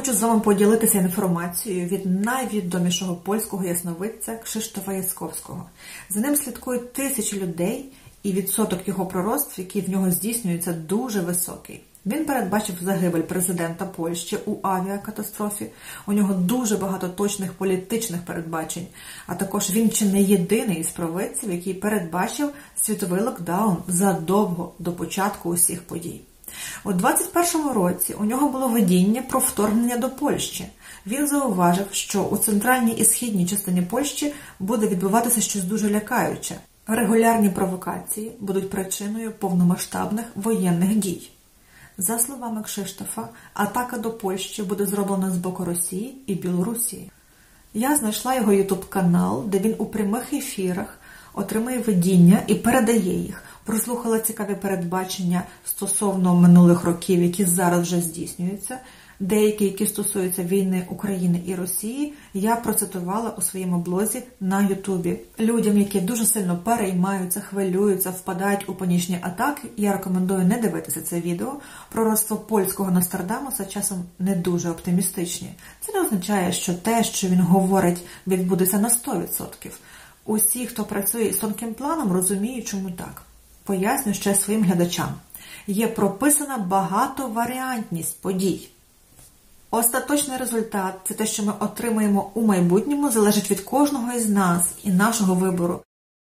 хочу з вами поділитися інформацією від найвідомішого польського ясновидця Кшиштофа Яськовського. За ним слідкують тисячі людей, і відсоток його пророцтв, який в нього здійснюється, дуже високий. Він передбачив загибель президента Польщі у авіакатастрофі. У нього дуже багато точних політичних передбачень. А також він чи не єдиний із провидців, який передбачив світовий локдаун задовго до початку усіх подій. У 21-му році у нього було видіння про вторгнення до Польщі. Він зауважив, що у центральній і східній частині Польщі буде відбуватися щось дуже лякаюче. Регулярні провокації будуть причиною повномасштабних воєнних дій. За словами Кшиштофа, атака до Польщі буде зроблена з боку Росії і Білорусі. Я знайшла його ютуб-канал, де він у прямих ефірах отримує видіння і передає їх. Прослухала цікаві передбачення стосовно минулих років, які зараз вже здійснюються. Деякі, які стосуються війни України і Росії, я процитувала у своєму блозі на Ютубі. Людям, які дуже сильно переймаються, хвилюються, впадають у панічні атаки, я рекомендую не дивитися це відео. Пророцтво польського Нострадамуса часом не дуже оптимістичні. Це не означає, що те, що він говорить, відбудеться на 100%. Усі, хто працює із тонким планом, розуміють, чому так. Поясню ще своїм глядачам. Є прописана багатоваріантність подій. Остаточний результат – це те, що ми отримаємо у майбутньому, залежить від кожного із нас і нашого вибору.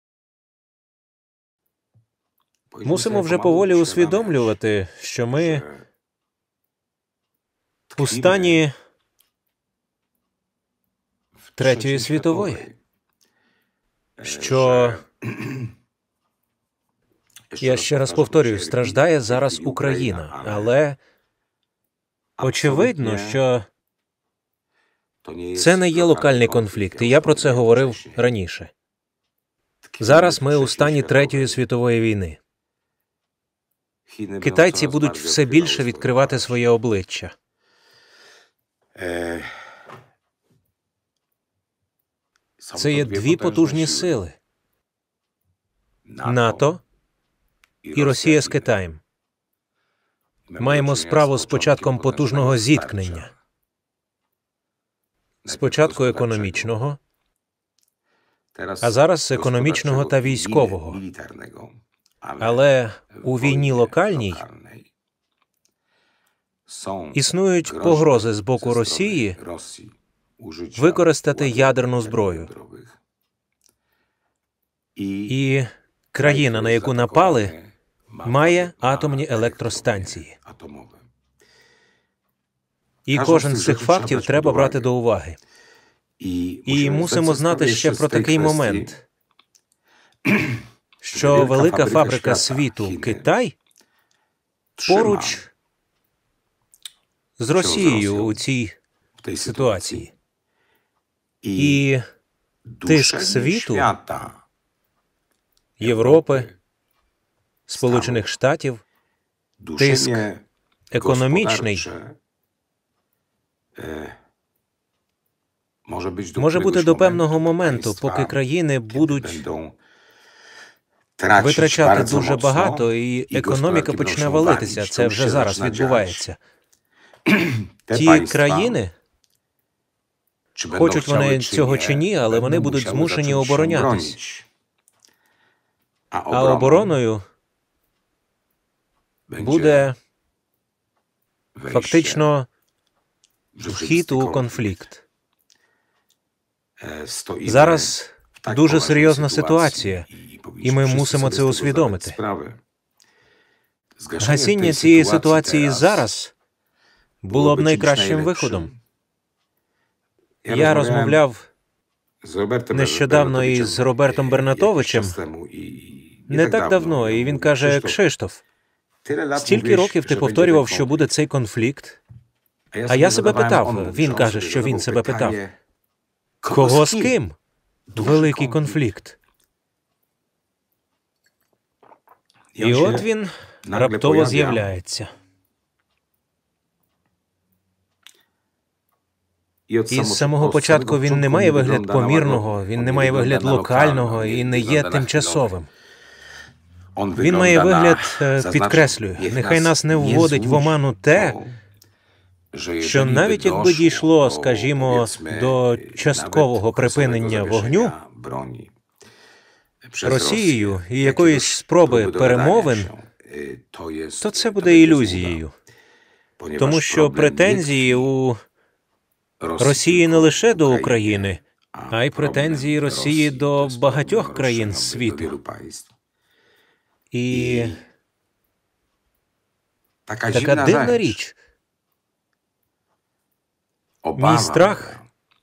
Мусимо вже поволі усвідомлювати, що ми у стані Третьої світової. Що, я ще раз повторюю, страждає зараз Україна, але очевидно, що це не є локальний конфлікт, і я про це говорив раніше. Зараз ми у стані Третьої світової війни. Китайці будуть все більше відкривати своє обличчя. Це є дві потужні сили – НАТО і Росія з Китаєм. Маємо справу з початком потужного зіткнення. Спочатку економічного, а зараз економічного та військового. Але у війні локальній існують погрози з боку Росії використати ядерну зброю. І країна, на яку напали, має атомні електростанції. І кожен з цих фактів треба брати до уваги. І мусимо знати ще про такий момент, що велика фабрика світу Китай поруч з Росією у цій ситуації. І тиск світу, Європи, Сполучених Штатів, тиск економічний може бути до певного моменту, поки країни будуть витрачати дуже багато, і економіка почне валитися. Це вже зараз відбувається. Ті країни, хочуть вони цього чи ні, але вони будуть змушені оборонятись. А обороною буде фактично вхід у конфлікт. Зараз дуже серйозна ситуація, і ми мусимо це усвідомити. Гасіння цієї ситуації зараз було б найкращим виходом. Я розмовляв нещодавно із Робертом Бернатовичем, не так давно, і він каже: Кшиштоф, стільки років ти повторював, що буде цей конфлікт, а я себе питав, він каже, що він себе питав, кого з ким? Великий конфлікт. І от він раптово з'являється. І з самого початку він не має вигляд помірного, він не має вигляд локального і не є тимчасовим. Він має вигляд, підкреслюю, нехай нас не вводить в оману те, що навіть якби дійшло, скажімо, до часткового припинення вогню Росією і якоїсь спроби перемовин, то це буде ілюзією. Тому що претензії у Росії не лише до України, а й претензії Росії до багатьох країн світу. І така дивна річ. Мій страх,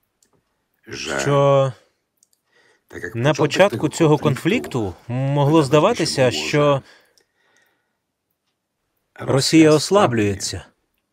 що на початку цього конфлікту могло здаватися, що Росія ослаблюється.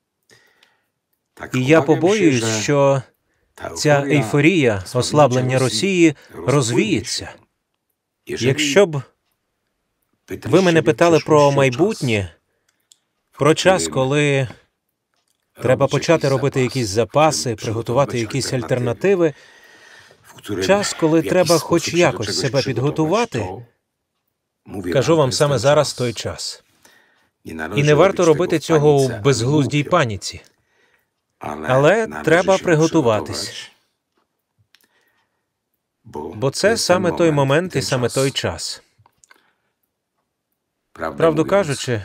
І я побоююсь, що ця ейфорія ослаблення Росії розвіється. Якщо б ви мене питали про майбутнє, про час, коли треба почати робити якісь запаси, приготувати якісь альтернативи, час, коли треба хоч якось себе підготувати, кажу вам, саме зараз той час. І не варто робити цього у безглуздій паніці. Але треба приготуватись. Бо це саме той момент і саме той час. Правду кажучи,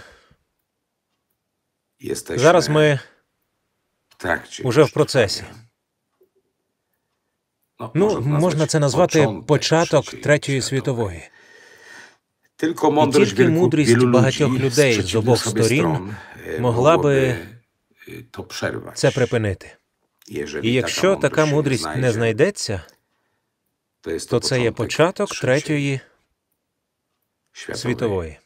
зараз ми уже в процесі. Можна це назвати початок Третьої світової. І тільки мудрість багатьох людей з обох сторін могла би це припинити. І якщо така мудрість не знайдеться, то це є початок Третьої світової.